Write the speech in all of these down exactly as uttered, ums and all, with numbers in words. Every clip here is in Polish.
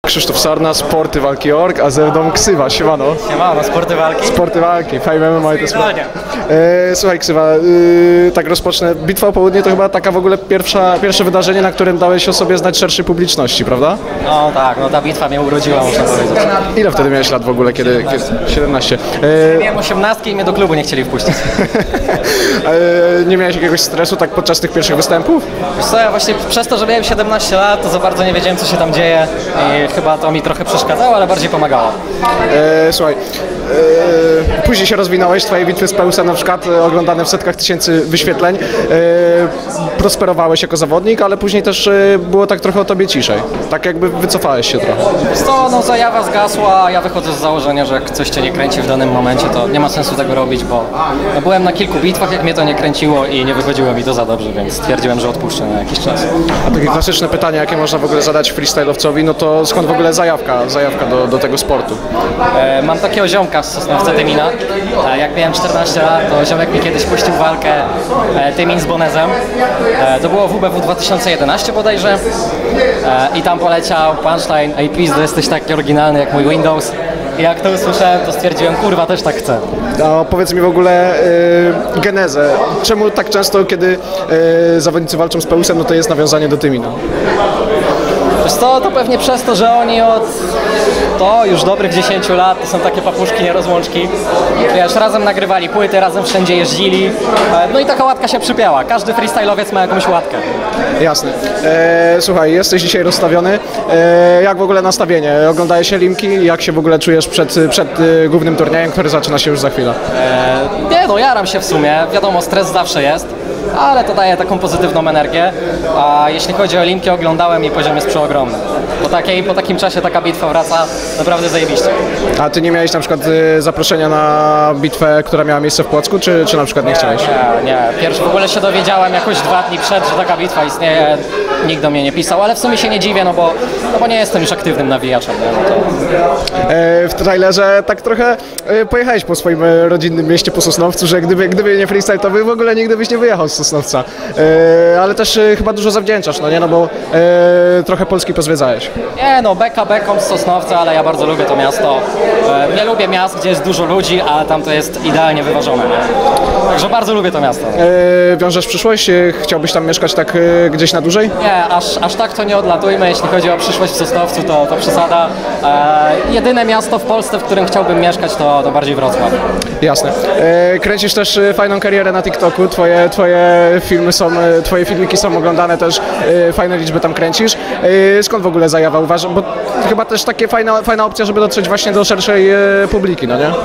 Krzysztof Sarna, Sporty Walki kropka org, a ze mną Ksywa, siemano. Siemano, Sporty Walki. Sporty Walki, Fame M M A i to jest... E, słuchaj Ksywa, e, tak rozpocznę. Bitwa o Południe to chyba taka w ogóle pierwsza, pierwsze wydarzenie, na którym dałeś o sobie znać szerszej publiczności, prawda? No tak, no ta bitwa mnie urodziła, muszę powiedzieć. Ile wtedy miałeś lat w ogóle, kiedy... kiedy siedemnaście. E, Miałem osiemnastki i mnie do klubu nie chcieli wpuścić. e, nie miałeś jakiegoś stresu tak podczas tych pierwszych występów? Wiesz co, ja właśnie przez to, że miałem siedemnaście lat, to za bardzo nie wiedziałem, co się tam dzieje i chyba to mi trochę przeszkadzało, ale bardziej pomagało. E, słuchaj, e, później się rozwinąłeś, twoje bitwy z Peusem na przykład e, oglądane w setkach tysięcy wyświetleń, e, prosperowałeś jako zawodnik, ale później też e, było tak trochę o tobie ciszej, tak jakby wycofałeś się trochę. Wiesz co, no zajawa zgasła, a ja wychodzę z założenia, że jak coś cię nie kręci w danym momencie, to nie ma sensu tego robić, bo no, byłem na kilku bitwach, jak mnie to nie kręciło i nie wychodziło mi to za dobrze, więc stwierdziłem, że odpuszczę na jakiś czas. A takie klasyczne pytanie, jakie można w ogóle zadać freestyle'owcowi, no to skąd w ogóle zajawka, zajawka do, do tego sportu? E, mam takiego ziomka z Sosnowca Tymina. E, jak miałem czternaście lat, to ziomek mi kiedyś puścił walkę e, Tymin z Bonezem. E, to było w W B W dwa tysiące jedenaście bodajże. E, I tam poleciał punchline: "Ej pizdo, jesteś taki oryginalny jak mój Windows". I jak to usłyszałem, to stwierdziłem, kurwa, też tak chcę. A powiedz mi w ogóle yy, genezę. Czemu tak często, kiedy yy, zawodnicy walczą z Peusem, no to jest nawiązanie do Tymina? Wiesz co, to pewnie przez to, że oni od to już dobrych dziesięciu lat to są takie papuszki nierozłączki. Wiesz, razem nagrywali płyty, razem wszędzie jeździli. No i taka łatka się przypięła. Każdy freestyle'owiec ma jakąś łatkę. Jasne. E, słuchaj, jesteś dzisiaj rozstawiony. E, jak w ogóle nastawienie? Oglądałeś się Limki? Jak się w ogóle czujesz przed, przed y, głównym turniejem, który zaczyna się już za chwilę? E, nie no, jaram się w sumie. Wiadomo, stres zawsze jest, ale to daje taką pozytywną energię. A jeśli chodzi o Limki, oglądałem i poziom jest przeogromny. Po, takiej, po takim czasie taka bitwa wraca naprawdę zajebiście. A ty nie miałeś na przykład y, zaproszenia na bitwę, która miała miejsce w Płocku, czy, czy na przykład nie chciałeś? Nie, nie. Pierwszy w ogóle się dowiedziałem jakoś dwa dni przed, że taka bitwa istnieje. Nikt do mnie nie pisał, ale w sumie się nie dziwię, no bo, no bo nie jestem już aktywnym nawijaczem. Nie? No to... e, w trailerze tak trochę e, pojechałeś po swoim e, rodzinnym mieście, po Sosnowcu, że gdyby, gdyby nie freestyle, to by w ogóle nigdy byś nie wyjechał z Sosnowca. E, ale też e, chyba dużo zawdzięczasz, no nie? No bo e, trochę Polski pozwiedzałeś. Nie no, beka beką z Sosnowca, ale ja bardzo lubię to miasto. E, nie lubię miast, gdzie jest dużo ludzi, a tam to jest idealnie wyważone. Nie? Także bardzo lubię to miasto. E, wiążesz przyszłość? E, chciałbyś tam mieszkać tak e, gdzieś na dłużej? Nie, aż, aż tak to nie odlatujmy. Jeśli chodzi o przyszłość w Sosnowcu, to, to przesada. E, jedyne miasto w Polsce, w którym chciałbym mieszkać, to, to bardziej Wrocław. Jasne. E, kręcisz też e, fajną karierę na TikToku. Twoje, twoje filmy są, e, twoje filmiki są oglądane też. E, fajne liczby tam kręcisz. E, skąd w ogóle zajawa uważam? Bo chyba też takie fajna, fajna opcja, żeby dotrzeć właśnie do szerszej e, publiki, no nie?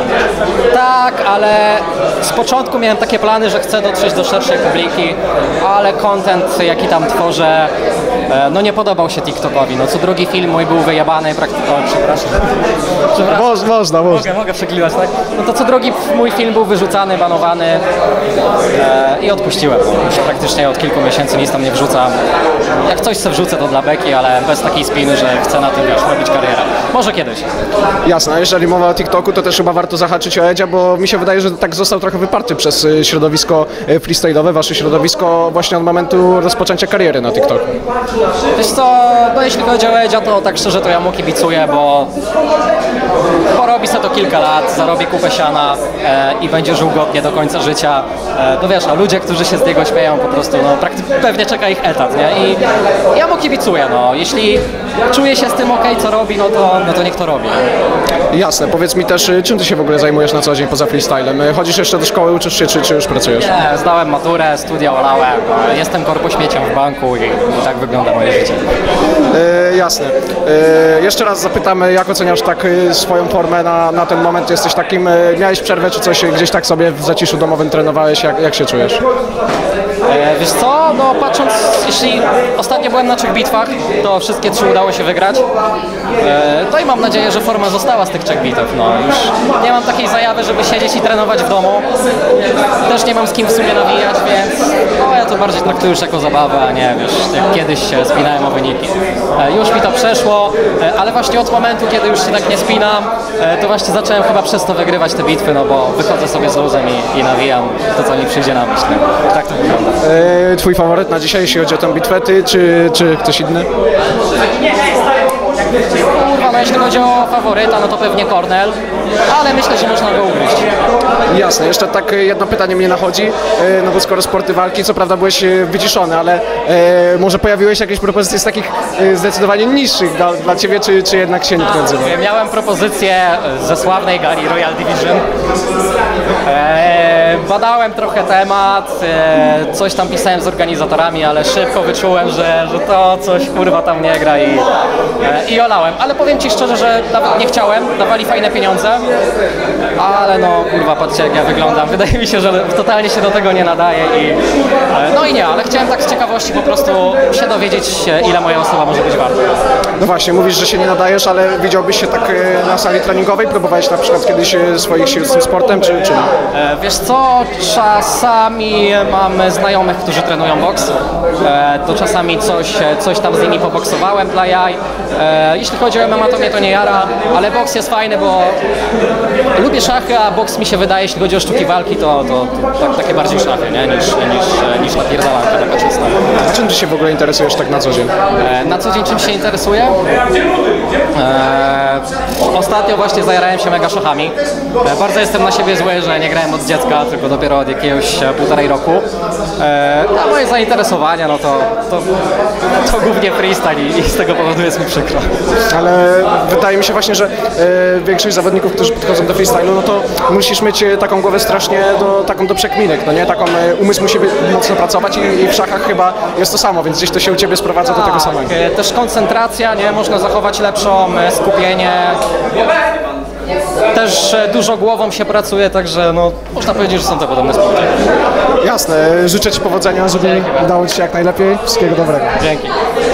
Tak, ale z początku miałem takie plany, że chcę dotrzeć do szerszej publiki, ale content, jaki tam tworzę, no nie podobał się TikTokowi. No co drugi film mój był wyjebany praktycznie. O, przepraszam. przepraszam. Moż, można, można. Mogę, mogę przeklinać, tak? No to co drugi mój film był wyrzucany, banowany e, i odpuściłem. Już praktycznie od kilku miesięcy nic tam nie wrzucam. Jak coś sobie wrzucę, to dla beki, ale bez takiej spiny, że chcę na tym, wiesz, robić karierę. Może kiedyś. Jasne, a jeżeli mowa o TikToku, to też chyba warto zahaczyć o Edzia, bo mi się wydaje, że tak został trochę wyparty przez środowisko freestyle'owe, wasze środowisko właśnie od momentu rozpoczęcia kariery na TikToku. Wiesz co, no jeśli chodzi o Edzia, to tak szczerze to ja mu kibicuję, bo porobi sobie to kilka lat, zarobi kupę siana e, i będzie żył godnie do końca życia. E, no wiesz, no ludzie, którzy się z niego śmieją po prostu, no pewnie czeka ich etat, nie? I ja mu kibicuję, no. Jeśli czuje się z tym okej, co robi, no to, no to niech to robi. Jasne, powiedz mi też, czym ty się w ogóle zajmujesz na co dzień poza freestylem? Chodzisz jeszcze do szkoły, uczysz się, czy, czy już pracujesz? Nie, zdałem maturę, studia olałem, jestem korpośmieciem w banku i, i tak wygląda moje życie. E, jasne. E, jeszcze raz zapytamy, jak oceniasz tak e, swoją formę na, na ten moment? Jesteś takim, e, miałeś przerwę, czy coś gdzieś tak sobie w zaciszu domowym trenowałeś? Jak, jak się czujesz? E, wiesz co, no patrząc, jeśli ostatnio byłem na trzech bitwach, to wszystkie trzy udało się wygrać. E, to i mam nadzieję, że forma została z tych trzech bitew. No, już nie mam takiej zajawy, żeby siedzieć i trenować w domu. Też nie mam z kim w sumie nawijać, więc no, ja to bardziej traktuję już jako zabawę, a nie, wiesz, jak kiedyś się spinałem o wyniki. E, już mi to przeszło, e, ale właśnie od momentu, kiedy już się tak nie spinam, e, to właśnie zacząłem chyba przez to wygrywać te bitwy, no bo wychodzę sobie z luzem i, i nawijam to, co mi przyjdzie na myśl. Tak to wygląda. E, twój faworyt na dzisiaj, jeśli chodzi o tę bitwę, ty czy, czy ktoś inny? Kurwa, no jeśli chodzi o faworyta, no to pewnie Kornel, ale myślę, że można go ugryźć. Jasne, jeszcze tak jedno pytanie mnie nachodzi, e, no bo skoro sporty walki, co prawda byłeś e, wyciszony, ale e, może pojawiły się jakieś propozycje z takich e, zdecydowanie niższych dla, dla Ciebie, czy, czy jednak się nikt nie odzywa? Miałem propozycję ze sławnej gali Royal Division. E, badałem trochę temat, e, coś tam pisałem z organizatorami, ale szybko wyczułem, że, że to coś kurwa tam nie gra i, e, i olałem. Ale powiem Ci szczerze, że nawet nie chciałem, dawali fajne pieniądze, ale no kurwa, patrzcie jak ja wyglądam. Wydaje mi się, że totalnie się do tego nie nadaje i e, no i nie, ale chciałem tak z ciekawości po prostu się dowiedzieć, ile moja osoba może być warta. No właśnie, mówisz, że się nie nadajesz, ale widziałbyś się tak e, na sali treningowej? Próbowałeś na przykład kiedyś e, swoich sił z tym sportem, czy, czy nie? E, wiesz co, czasami mam znajomych, którzy trenują boks, e, to czasami coś, coś tam z nimi poboksowałem dla jaj. E, jeśli chodzi o M M A, to mnie to nie jara, ale boks jest fajny, bo lubię szachy, a boks mi się wydaje, jeśli chodzi o sztuki walki, to, to, to tak, takie bardziej szachy, nie? Niż, niż, niż napierdalanka taka czysta. A czym Ty się w ogóle interesujesz tak na co dzień? E, na co dzień czym się interesuję? E, ostatnio właśnie zajarałem się mega szachami. E, bardzo jestem na siebie zły, że nie grałem od dziecka, tylko dopiero od jakiegoś e, półtorej roku. E, a moje zainteresowania, no to, to, to głównie freestyle i, i z tego powodu jest mi przykro. Ale wydaje mi się właśnie, że e, większość zawodników, którzy podchodzą do freestylu, no to musisz mieć e, taką głowę strasznie do, taką do przekminek, no nie? Taką e, umysł musi mocno pracować i, i w szachach chyba jest to samo, więc gdzieś to się u Ciebie sprowadza do tego samego. E, też koncentracja, nie? Można zachować lepszą, e, skupienie. Też e, dużo głową się pracuje, także no, można powiedzieć, że są to podobne sporty. Jasne, życzę Ci powodzenia, żeby udało Ci się jak najlepiej. Wszystkiego dobrego. Dzięki.